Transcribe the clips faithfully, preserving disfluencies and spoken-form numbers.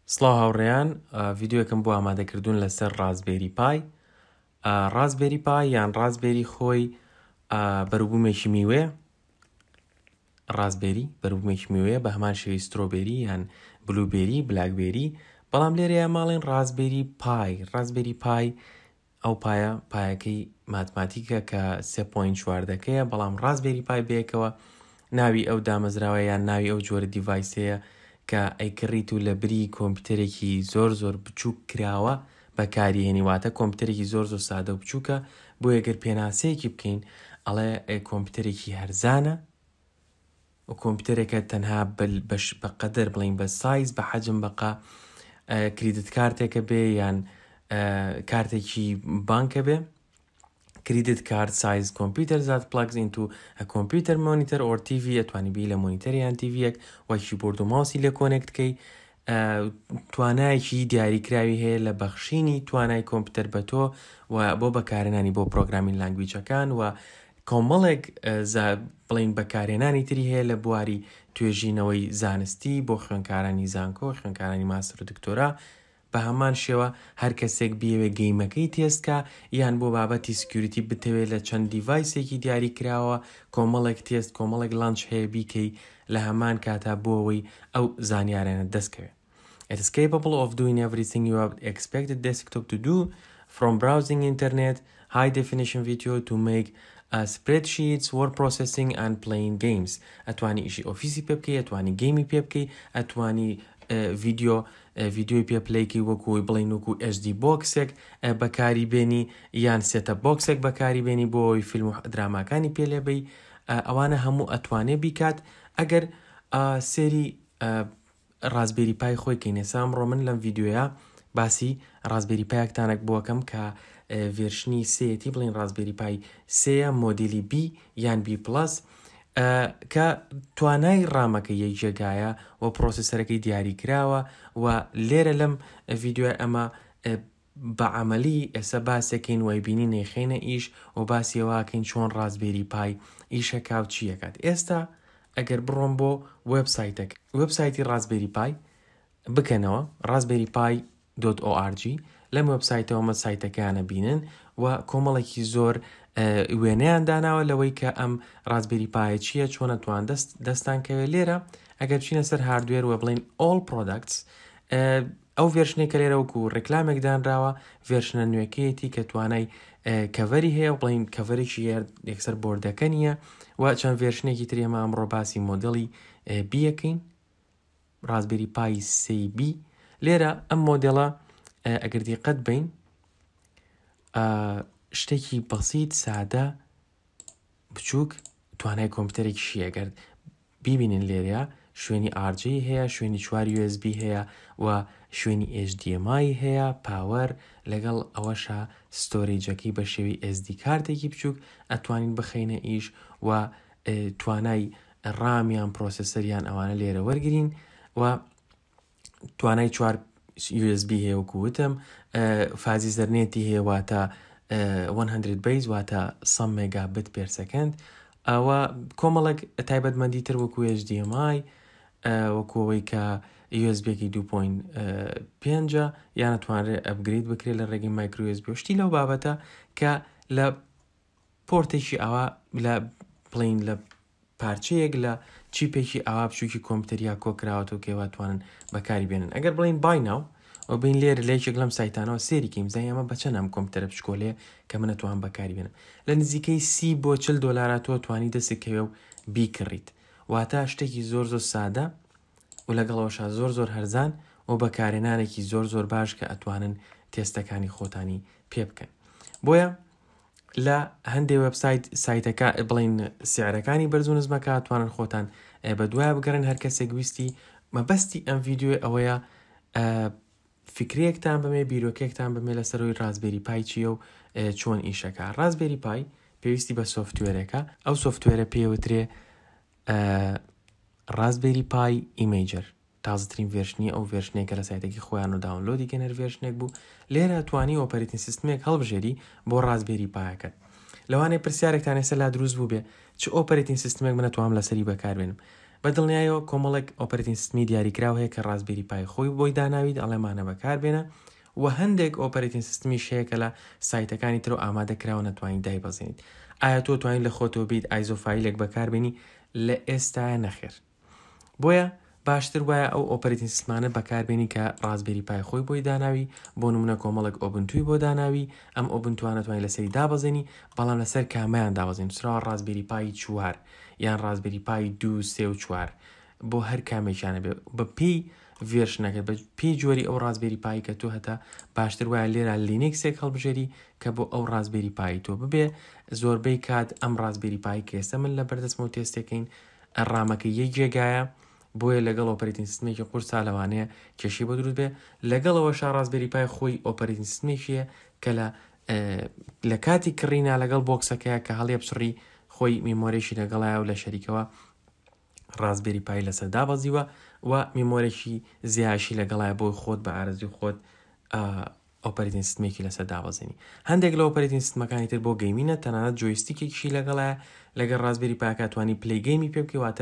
سڵاو هاوڕێیان، ڤیددیوەکەم بۆ ئامادەکردوون لەسەر ڕازبێری پای. ڕازبێری پای یان ڕازبێری خۆی بەروبوومێکی میوێ، ڕازبێری بەروبوومێکی میوێ بە هەمان شێوەی سترۆبێری یان بلوبێری، بلاکبێری، بەڵام لێرەیە ماڵێن ڕازبێری پای. ڕازبێری پای ئەو پایە پایەکەی ماتماتیکە کە سێ پۆینت چواردەکەیە، بەڵام ڕازبێری پای بەیەکەوە ناوی ئەو دامەزراوە یان ناوی ئەو جۆرە دیڤایسەیە کە ئەیکڕیت و لە بری کۆمپیوتەرێکی زۆر زۆر بچووک کراوە بەکاریهێنی، واتە کۆمپیوتەرێکی زۆر زۆر سادە و بچووکە. بۆ ئەگەر پێناسەیەکی بکەین ئەڵێ کۆمپیوتەرێکی هەرزانە و کۆمپیوتەرێکە تەنها بەقەدەر بڵین بە سایز بە حەجم بەقا کریدت کارتێکە بێ یان کارتێکی بانکە بێ، کریدت کارت سایز کۆمپیوتەر زات پلاگز ئینتو کۆمپیوتەر مۆنیتەر ئۆر تیڤی، ئەتوانی بی لە مۆنیتەر یان تیڤیەک وای کیبۆرد و ماوسی لێ کۆنێکتکەی، توانایەکی دیاریکراوی هەیە لە بەخشینی توانای کۆمپیوتەر بە تۆ و بۆ بەکارهێنانی بۆ پرۆگرامین لانگویجەکان و کۆمەڵێک بڵین بەکارهێنانی تری هەیە لە بواری توێژینەوەی زانستی بۆ خوێندکارانی زانکۆ، خوێندکارانی ماستر و دکتۆرا. بە هەمان شێوە هەر کەسێک بیەوێ گەیمەکەی تێستکە یان بۆ بابەتی سکیوریتی بتەوێت لە چەند دیڤایسێکی دیاری کراوە کۆمەڵێک تێست کۆمەڵێک لانچ هەیە بیکەی لە هەمان کاتا بۆ ئەوەی ئەو زانیارانە دەستکەوێت. It is capable of doing everything you have expected desktop to do, from browsing internet, high definition video to make uh, spreadsheets, word processing and playing games. ئەتوانی ئیشی ئۆفیسی پێ بکەی، ئەتوانی گەیمی پێ بکەی، ئەتوانی ڤیدیۆ ڤیدیۆی پێ پلەیکی وەکوی بڵین وەکو ئەچ دی بۆکسێک بەکاری بێنی یان سێتە بۆکسێک بەکاری بێنی بۆ ئەوی فیلم و دراماکانی پێ لێبەی. ئەوانە هەموو ئەتوانێ بیکات ئەگەر سێری ڕازبێری پای خۆی کەینێسا. ئەمڕۆ من لەم ڤیدیۆیە باسی ڕازبێری پایەکتانێک بۆکەم کە ڤێرشنی سێتی بڵین ڕازبێری پای سێە مۆدیلی بی یان بی پلس کە توانای ڕامەکە یەک جێگایە و پرۆسسەرەکەی دیاری کراوە و لێرە لەم ڤیدیۆ ئەمە بە عەمەلی ئێستا باسێکین وای بینی نەیخێنە ئیش و باسیەوەکەین چۆن ڕازبێری پای ئیشەکا و چیەکات. ئێستا ئەگەر بڕۆم بۆ وێبسایتێک، وێبسایتی ڕازبێری پای بکەنەوە ڕازبێری پای دۆت ئۆ ئار جی، لەم وێبسایتەوەمە سایتەکانە بینن و کۆمەڵێکی زۆر وێنەیان داناوە لەوەی کە ئەم ڕازبێری پایە چییە، چۆن ئەتوان دەستان کەوێت. لێرە ئەگەر بچینە سەر هاردوێر وە بڵین all products، ئەو ڤێرشنەی کە لێرە وەکو ڕێکلامێک دانراوە ڤێرشنە نوێکەیەتی کە توانای کەڤەری هەیە و بڵین کەڤەرێکی یەکسەر بۆردەکە نییە و چەند ڤێرشنێکی تری ئەمە ئەمڕۆ باسی مۆدڵی بیەکەین، ڕازبێری پای سێ بی. لێرە ئەم مۆدێڵە ئەگەر دیقەت بین شتێکی بەسیت سادە بچووک توانای کۆمپیوتەرێکی شیەگەر بیبینن. لێرە شوێنی ئار جی هەیە، شوێنی چوار یو ئێس بی هەیە و شوێنی ئێچ دی ئەم ئای هەیە، پاوەر لەگەڵ ئەوەشە ستۆرێجەکەی بە شێوەی ئێس دی کارتێکی بچووک ئەتوانین بخەینە ئیش و توانای ڕامیان پرۆسسەریان ئەوانە لێرە وەرگرین و توانای چوار یو ئێس بی هەیە وەکووتم، فازی زەرنێتی هەیە واتە سەد بیس واتە سەد مێگابت پێر سەکەند، ئەوە کۆمەڵێک تایبەتمەندی تر وەکو ئێچ دی ئەم ئای وەکوەوەی کە یو ئێس بیەکی دوو پۆینت پێنج یان ئەتوانرێت ئەپگرید بکرێت لە ڕێگەی مایکرۆ یو ئێس بی. شتی لەو بابەتە کە لە پۆرتێکی ئەوە لە بڵین لە پارچەیەک لە چیپێکی ئاوا بچووکی کۆمپیوتەریا کۆکراوەوە کێوە توانن بەکاری بێنن. ئەگەر بڵین بایناو و بین لێرە لەیەکێک لەم سایتانەوە سێریکەیم زای ئەمە بەچەند ئەم کۆمپیوتەرە بچکۆلەیە کە منە توان بەکاری بێنم. لە نزیکەی سی بۆ چل دۆلارە تۆ توانی دەستێکەوێ و بیکڕیت، واتە شتێکی زۆر زۆر سادە و لەگەڵەوەشە زۆر زۆر هەرزان و بەکارهێنانێکی زۆر زۆر باش کە ئەتوانن تێستەکانی خۆتانی پێ بکەن. بۆیە لە هەندێک وێبسایت سایتەکە بڵین سیعرەکانی بەرز و نزمەکە توانن خۆتان بە دوایە بگەڕن. هەر کەسێک ویستی مەبەستی ئەم ڤیدیۆ ئەوەیە فکرێکتان بمێ، بیرۆکێکتان بمێ لەسەرۆی ڕازبێری پای چییە و چۆن ئیشەکە. ڕازبێری پای پێویستی بە سۆفتوێرەکە، ئەو سۆفتوێرە پێوترێ ڕازبێری پای ئیمەیجەر، تازەترین ڤێرشنی ئەو ڤێرشنێکە لە سایتێکی خۆیان و داونلۆدی گەنەر ڤێرشنێک بوو. لێرە توانی ئۆپەرێتینگ سیستمێک هەڵبژێری بۆ ڕازبێری پایەکەت. لەوانەیە پرسیارێکتان ێستا لا دروست بوو بێ چ ئۆپەرێتینگ سیستمێک من ئەتوانم لەسەری بەکاربێنم. بە دڵنیایەوە کۆمەڵێک ئۆپەرەتینگ سیستمی دیاریکراو هەیە کە ڕازبێری پای خۆی بۆی داناویت ئەڵێمانە بەکاربێنە و هەندێک ئۆپەرەتینگ سیستمی شەیەکە لە سایتەکانی تر و ئامادەکراوە نەتوانین دایبەزێنیت. ئایا تۆ توانین لە خۆتەوە بیت ئایزۆفایلێک بەکاربێنی لە ئێستاە نەخێر. بۆیە باشتر وایە ئەو ئۆپەرەتینگ سیستمانە بەکاربێنی کە ڕازبێری پای خۆی بۆی داناوی بۆ نمونە کۆمەڵێک ئۆبنتوی بۆ داناوی ئەم ئۆبنتوانە توانین لەسەری دابەزێنی بەڵام لەسەر کامیان دابەزین سراوە ڕازبێری پای چوار یان ڕازبێری پای دوو سێ و چوار بۆ هەر کامێکیانە بێ بە پێی ڤێرشنەکەت بە پێی جۆری ئەو ڕازبێری پایی کە تۆ هەتا باشتر وایە لێرە لینکسێک هەڵبژێری کە بۆ ئەو ڕازبێری پایی تۆ ببێ زۆربەی کات ئەم ڕازبێری پایی کێسە من لە بەردەستمەوە تێستەکەین ڕامەکە یەک جێگایە بۆیە لەگەڵ ئۆپەرەتینگ سیستمێکی قورسا لەوانەیە کێشی بۆ دروست بێ لەگەڵەوە شا ڕازبێری پای خۆی ئۆپەرەتینگ سیستمێکیە کە لە لە کاتی کڕینا لەگەڵ بۆکسەکەیە کە هەڵێ بچڕی خۆی میمۆرێکی لەگەڵایە و لە شەریکەوە ڕازبێری پای لەسەر دابەزیوە و میمۆرێکی زیاشی لەگەڵایە بۆی خۆت بە ئارەزوی خۆت ئۆپەرەتینگ سیستمێکی لەسەر دابەزێنی. هەندێک لە ئۆپەرەتینگ سیستمەکانی تر بۆ گەیمینە تەنانەت جۆیستیکێکیشی لەگەڵایە لەگەڵ ڕازبێری پایەکە توانی پلەی گەیمی پێ بکەواتە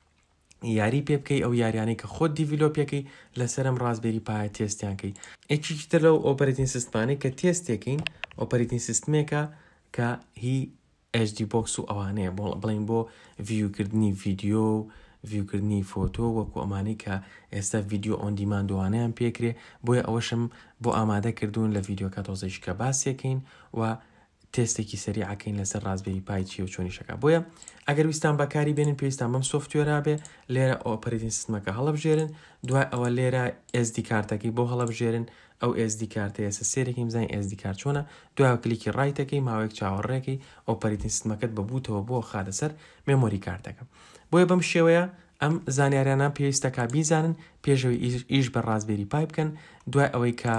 یاری پێ بکەی ئەو یاریانەی کە خۆت دیڤلۆپیەکەی لەسەرم ڕازبێری پایە تێستیانکەی. ئەکیی تر لەو ئۆپەرەتینگ سیستمانەی کە تێستێکین ئۆپەرەتینگ سیستمێکە کە هی ئەچ دی بۆکس و ئەوانەیە بڵین بۆ ڤیوکردنی ڤیددیۆ و ڤیوکردنی فۆتۆ وەکو ئەمانی کە ئێستا ڤیددیۆ ئۆن دیماندوانیان پێکرێ بۆیە ئەوەشم بۆ ئامادە کردوون لە ڤیددیۆکە تۆزێک کە باسیەکەین و تێستێکی سەریعەکەین لەسەر ڕازبێری پای چی و چۆنیشەکە. بۆیە ئەگەر ویستان بەکاری بێنن پێویستان بەم سۆفتوێرا بێ لێرە ئۆپەرەتینگ سیستمەکە هەڵەبژێرن دوای ئەوە لێرە ئێس دی کارتەکەی بۆ هەڵەبژێرن ئەو ئێس دی کارتە ئێستا سێرەکەی بزانین ئێس دی کارت چۆنە دوای کلیکی ڕایتەکەی ماوەیەک چاوەڕێکی ئۆپەرەتینگ سیستمەکەت بەبووتەوە بۆ خادەسەر مێمۆری کارتەکە. بۆیە بەم شێوەیە ئەم زانیاریانە پێویستەکە بیزانن پێشەوەی ئیش بە ڕازبێری پای بکەن دوای ئەوەی کە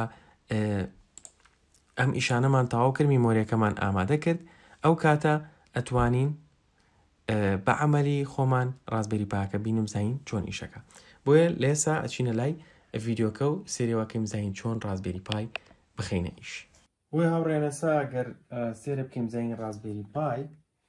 ئەم ئیشانەمان تەواو کرد میمۆریەکەمان ئامادە کرد ئەو کاتە ئەتوانین بە عەمەلی خۆمان ڕازبێری پایەکە بینم زین چۆن ئیشەکە. بۆیە لێسا ئەچینە لای ڤیددیۆکە و سێریەوەکەیم زین چۆن ڕازبێری پای بخینە ئیش. بۆی هاوڕێنەسا ئەگەر سێرە بکەیم زین ڕازبێری پای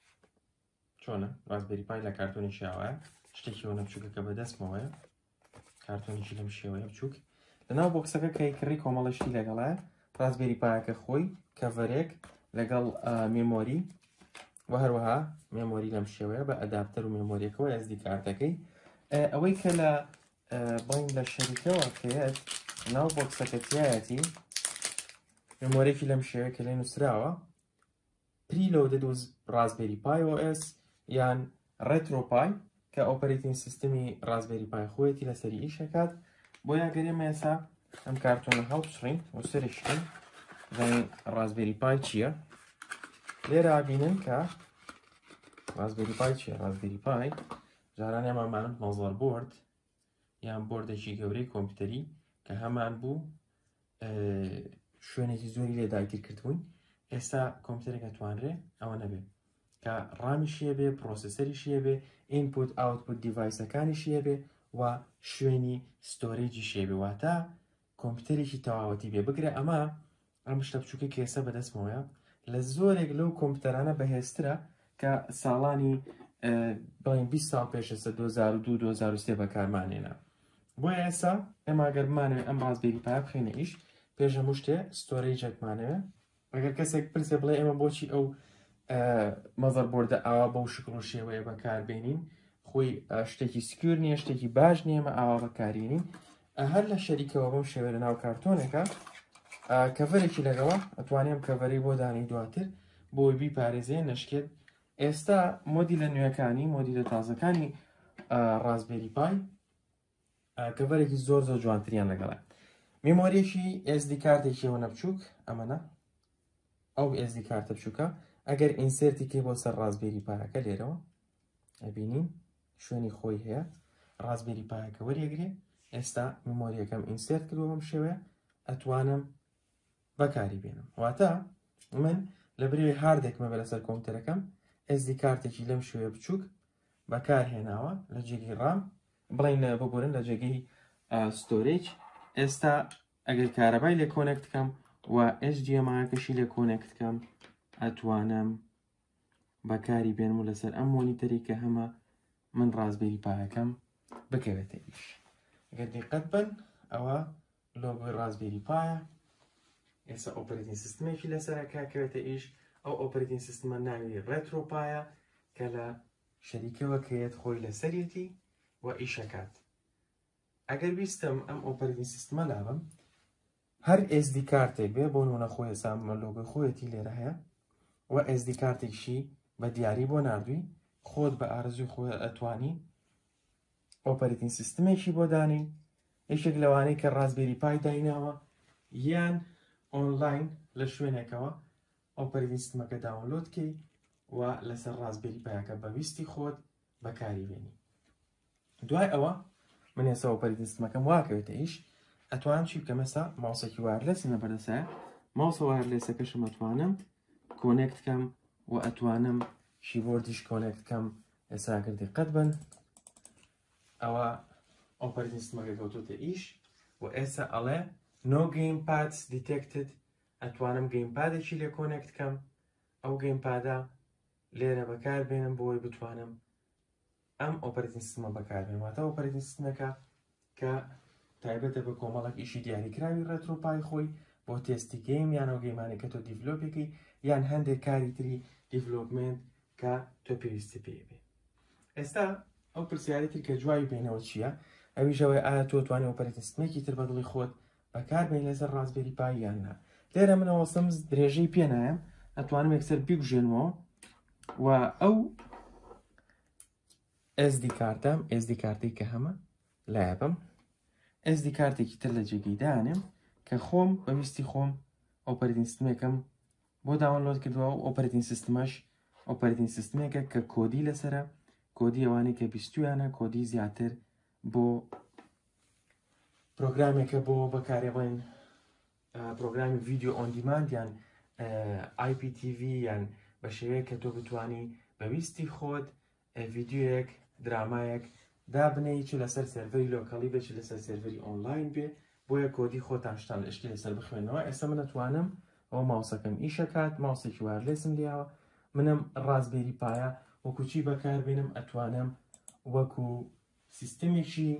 چۆنە ڕازبێری پای لە کارتۆنی شیاوایە شتێکی ئەوە بچووکە کە بەدەستمەوەیە کارتۆنیشی لەم شێوەیە بچووک لەناو بۆکسەکە کەی کڕی کۆمەڵەشتی لەگەڵایە ڕازبێری پایەکە خۆی کەڤەرێک لەگەڵ مێمۆری و هەروەها مێمۆری لەم شێوەیە بە ئەداپتەر و مێمۆریەکەەوە ئەس دی کارتەکەی ئەوەی کە لە بڵین لە شەریکەوە کەیت ناو بۆکسەکەتیایەتی مێمۆرێکی لەم شێوەیە کە لێ نووسراوە پریلۆدد و ڕازبێری پای ئۆ ئێس یان ڕێترۆپای کە ئۆپەرەتینگ سیستمی ڕازبێری پای خۆیەتی لەسەری ئیشەکات بۆ یاگەرێمە ئێسا ئەم کارتۆنە هەڵبشڕین و سەرشکن زانین ڕازبێری پای چییە لێرە بینن کە ڕازبێری پای چییە ڕازبێری پای جاران ئێمەمانم مەزەر بۆرد یان بۆردێکی گەورەی کۆمپیوتەری کە هەمان بوو شوێنێکی زۆری لێ داگیر کردبووین ئێستا کۆمپیوتەرێک ئەتوانرێ ئەوە نەبێ کە ڕامیشیە بێ پرۆسەسەریشیە بێ ئینپوت ئاوتپوت دیڤایسەکانیشیە بێ و شوێنی ستۆرێجی شێبێ واتە کۆمپیوتەرێکی تەواوەتی بێ بگرە ئەمە ئەم شتە بچووکە کێسە بەدەستمەوەیە لە زۆرێک لەو کۆمپیوتەرانە بەهێزترە کە ساڵانی بڵین بیست ساڵ پێشەسە دو هەزار و دوو دو هەزار و سێ بەکارمانێنە بۆیە ئێستا ئێمە ئەگەر بمانەوێت ئەم ڕازبێری پای بخینە ئیش پێش هەموو شتێ ستۆرێجێکمانەوێ ئەگەر کەسێک پرسێ بڵێ ئێمە بۆچی ئەو مەزەر بۆردە ئاوا بەو شکڵ و شێوەیە بەکاربێنین خۆی شتێکی سکیور نییە شتێکی باش نییە ئێمە ئاوا بەکارێنین هەر لە شەریکەوە بەم شێوەیە لە ناو کارتۆنێکە کەڤەرێکی لەگەڵە ئەتوانیم کەڤەرەی بۆ دانی دواتر بۆی بیپارێزێ نەشکێت ئێستا مۆدی لە نوێەکانی مۆدی لە تازەکانی ڕازبێری پای کەڤەرێکی زۆر زۆر جوانتریان لەگەڵە میمۆریەکی ئێس دی کارتێکی ئەوە نەبچووک ئەمەنە ئەو ئێس دی کارتە بچووکە ئەگەر ئینسێرتی کەی بۆ سەر ڕازبێری پایەکە لێرەوە ئەبینین شوێنی خۆی هەیە ڕازبێری پایەکە وەریەگرێ ئێستا میمۆریەکەم ئینسێرت کردووە بەم شێوەیە ئەتوانم بەکاری بێنم واتە من لە برێ هاردێکمە بە لەسەر کۆمپیوتەرەکەم ئێس دی کارتێکی لەم شوێ بچووک بەکارهێناوە لە جێگەی ڕام بڵین ببورن لە جێگەی ستۆرێج ئێستا ئەگەر کارەبای لێ کۆنێکت بکەم و ئەچ دی ئەم ئایەکەشی لێ کۆنێکت بکەم ئەتوانم بەکاری بێنم و لەسەر ئەم مۆنیتەری کە هەمە من ڕازبێری پایەکەم بکەوێتە ئیش. ئەگەر دیقەت بن ئەوە لۆگۆی ڕازبێری پایە. ئێستا ئۆپەرێتینگ سیستمێکی لەسەرەکە کەوێتە ئیش. ئەو ئۆپەرێتینگ سیستمە ناوی ڕێترۆپایە کە لە شەریکەوە کەیەت خۆی لەسەرێتی و ئیشەکات. ئەگەر ویستم ئەم ئۆپەرێتینگ سیستمە لابم هەر ئێس دی کارتێک بێ بۆ نمونە خۆی ئێستا لۆگۆی خۆیەتی لێرە هەیە و ئێس دی کارتێکشی بە دیاری بۆ نردووی خۆت بە ئارزوی خۆی ئەتوانی ئۆپەرێتینگ سیستمێکی بۆ دانی یەکێک لەوانەی کە ڕازبێری پای دایناوە یان ئۆنلاین لە شوێنێکەوە ئۆپەرێتینگ سیستمەکە داونلۆدکەی و لەسەر ڕازبێری پایەکە بەویستی خۆت بەکاری بێنی. دوای ئەوە من ئێستا ئۆپەرێتینگ سیستمەکەم واکەوێتە ئیش ئەتوانم چی بکەم ئێستا ماوسێکی وایرلەسمە بەردەستایە ماوسە وایرلەسەکەشم ئەتوانم کۆنێکت بکەم و ئەتوانم کیبۆردیش کۆنێکت بکەم. ئێستا ئەگەر دیقەت بن ئەوە ئۆپەرێتینگ سیستمەکە کەوتوتە ئیش و ئێستا ئەڵێ no gamepads detected. ئەتوانم گەیمپادێکی لێ کۆنێکت بکەم ئەو گەیمپادە لێرە بەکار بێنم بۆی بتوانم ئەم ئۆپەرێتینگ سیستمە بەکاربێنم. واتە ئۆپەرێتینگ سیستمەکە کە تایبەتە بە کۆمەڵێک ئیشی دیاریکراوی ڕێترۆپای خۆی بۆ تێستی گەیم یان ئەو گەیمانێک کە تۆ دیڤلۆپێکی یان هەندێک کاری تری دیڤلۆپمنت کە تۆ پێویستی پێ بێ. ئێستا ئەو پرسیارەتی کە جوای بینەوە چییە؟ ئەویژەوەی ئایا تۆ توانی ئۆپەرێتینگ سیستمێکی تر بە دڵی خۆت بەکاربێن لەسەر ڕازبێری پای یان نا. لێرە من ئەوەستەم درێژەی پێ نایەم ئەتوانم یەکسەر بیگوژێنمەوە و ئەو ئێس دی کارتەم ئێس دی کارتێک کە هەمە لایەبم ئێس دی کارتێکی تر لە جێگەی دانێم کە خۆم بەویستی خۆم ئۆپەرێتینگ سیستمێکم بۆ داونلۆد کردووە و ئۆپەرێتینگ سیستمەش ئۆپەرێتینگ سیستمێکە کە کۆدی لەسرە کۆدی ئەوانەی کە بیستویانە کۆدی زیاتر بۆ پرۆگرامێکە بۆ بەکارێڵێن پرۆگرامی ڤیدیۆ ئۆن دیماند یان ئای پی تی ڤی یان بە شێوەیە کە تۆ بتانی بەویستی خۆت ڤیدیۆیەک درامایەک دابنەی چ لەسەر سەرڤەری لۆکەڵی بێت چ لەسەر سەرڤەری ئۆنلاین بێ بۆیە کۆدی خۆتان شتان لە شتی لەسەر بخوێنەوە. ئێستا من ئەتوانم ئەو ماوسەکەم ئیشەکات ماوسێکی وایرلێسم لیاوە منم ڕازبێری پایە وەکو چی بەکاربێنم ئەتوانم وەکو سیستەمێکی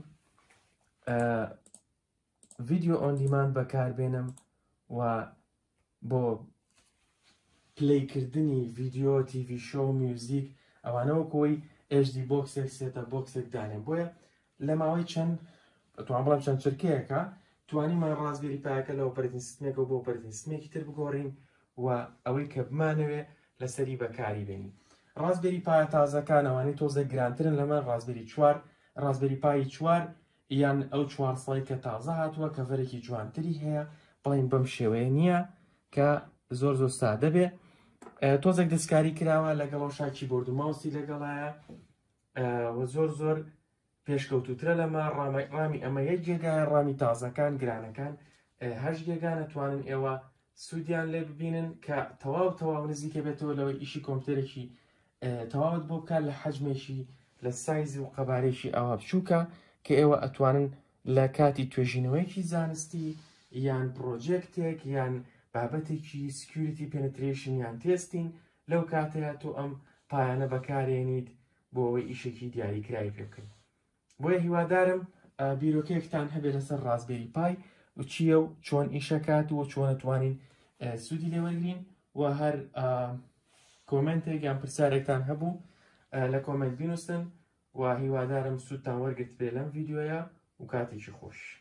ڤیدیۆ ئۆن دیماند بەکاربێنم و بۆ پلەیکردنی ڤیدیۆ تیڤی شۆ میوزیک ئەوانەوە کۆی ئێچ دی بۆکسێک سێتە بۆکسێک دانێن. بۆیە لە ماوەی چەند ئەتوان بڵام چەند چرکەیەکە توانیمان ڕازبێری پایەکە لە ئۆپەرێتینگ سیستمێکەوە بۆ ئۆپەرێتینگ سیستمێکی تر بگۆڕین و ئەوەی کە بمانەوێ لەسەری بەکاری بێنین. ڕازبێری پایە تازەکان ئەوانەی تۆزە گرانترن لەمە ڕازبێری چوار ڕازبێری پایی چوار یان ئەو چوار سڵی کە تازە هاتووە کەڤەرێکی جوانتری هەیە بڵین بەم شێوەیە نییە کە زۆر زۆر سادە بێ. تۆزێک دەستکاری کراوە لەگەڵ ئەو شاکی بۆرد و ماوسی لەگەڵایە و زۆر زۆر پێشکەوتوترە لەمە ڕامی ئەمە یەک جێگایە ڕامی تازەکان گرانەکان هەش جێگان ئەتوانن ئێوە سوودیان لێ ببینن کە تەواو تەواو نزیکە بێتەوە لەوەی ئیشی کۆمپیوتەرێکی تەواوت بۆ بکات لە حەجمێکی لە سایزی و قەبارێکی ئەوە بچووکە کە ئێوە ئەتوانن لە کاتی توێژینەوەیکی زانستی یان پرۆجێکتێک یان بابەتێکی سکیوریتی پێنتریشن یان تێستین لەو کاتەیە تۆ ئەم پایانە بەکارێنیت بۆ ئەوەی ئیشێکی دیاریکراوی پێ بکەین. بۆیە هیوادارم بیرۆکەیەکتان هەبێت لەسەر ڕازبێری پای و چییە و چۆن ئیشەکات و چۆن ئەتوانین سوودی لێوەرگرین و هەر کۆمنتێک یان پرسیارێکتان هەبوو لە کۆمنت بینووسن و هیوادارم سوودتان وەرگرت بێ لەم ڤیدیۆیە و کاتێکی خۆش.